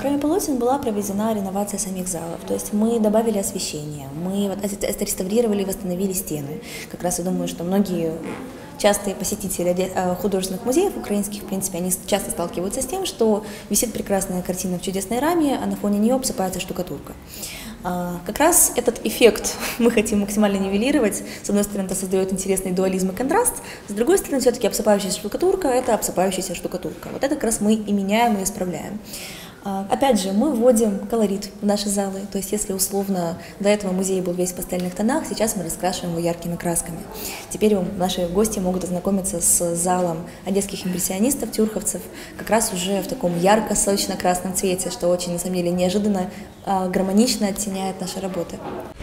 Кроме полотен была проведена реновация самих залов, то есть мы добавили освещение, мы отреставрировали и восстановили стены. Как раз я думаю, что многие частые посетители художественных музеев украинских, в принципе, они часто сталкиваются с тем, что висит прекрасная картина в чудесной раме, а на фоне нее обсыпается штукатурка. Как раз этот эффект мы хотим максимально нивелировать. С одной стороны, это создает интересный дуализм и контраст, с другой стороны, все-таки обсыпающаяся штукатурка – это обсыпающаяся штукатурка. Вот это как раз мы и меняем, и исправляем. Опять же, мы вводим колорит в наши залы, то есть если условно до этого музей был весь в пастельных тонах, сейчас мы раскрашиваем его яркими красками. Теперь наши гости могут ознакомиться с залом одесских импрессионистов, тюрховцев, как раз уже в таком ярко-сочно-красном цвете, что очень, на самом деле, неожиданно, гармонично оттеняет наши работы.